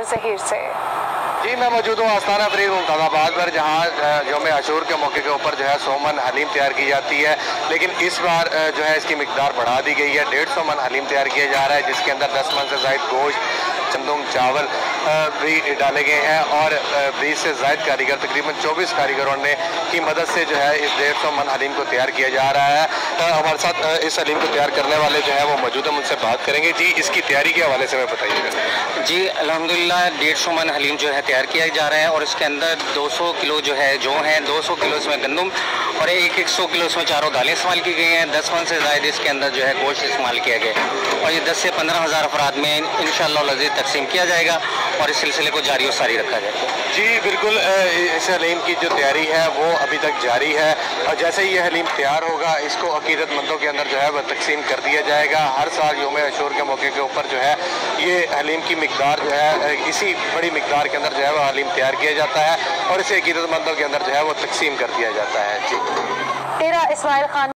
ज़हीर से। जी, मैं मौजूद हूँ आस्थाना फरीद मुमताज़ाबाद पर, जहाँ यौम आशूर के मौके के ऊपर जो है 100 मन हलीम तैयार की जाती है। लेकिन इस बार जो है इसकी मिकदार बढ़ा दी गई है। 150 मन हलीम तैयार किया जा रहा है, जिसके अंदर 10 मन से ज़ायद गोश्त, चंदुम, चावल भी डाले गए हैं और 20 से ज़ायद कारीगर, तकरीबन 24 कारीगरों ने की मदद से जो है इस 150 मन हलीम को तैयार किया जा रहा है। हमारे साथ इस हलीम को तैयार करने वाले जो है वो मौजूद, हम उनसे बात करेंगे। जी, इसकी तैयारी के हवाले से मैं बताइएगा। जी, अल्हम्दुलिल्लाह 150 मन हलीम जो है तैयार किया जा रहा है और इसके अंदर 200 किलो जो है जौ है, 200 किलो इसमें गंदम और 100 किलो इसमें चारों दालें इस्तेमाल की गई हैं। 10 मन से ज़ायद इसके अंदर जो है गोश्त इस्तेमाल किया गया है और ये 10 से 15 हज़ार अफराद में इंशाअल्लाह लज़ीज़ तकसीम किया जाएगा और इस सिलसिले को जारी और सारी रखा जाएगा। जी बिल्कुल, इस हलीम की जो तैयारी है वो अभी तक जारी है और जैसे ही ये हलीम तैयार होगा इसको अकीदतमंदों के अंदर जो है वह तकसीम कर दिया जाएगा। हर साल यौम आशूर के मौके के ऊपर जो है ये हलीम की मिकदार जो है इसी बड़ी मिकदार के अंदर जो है वह हलीम तैयार किया जाता है और इसे अकीदतमंदों के अंदर जो है वो तकसीम कर दिया जाता है। जी, तेरा इस्माइल खान।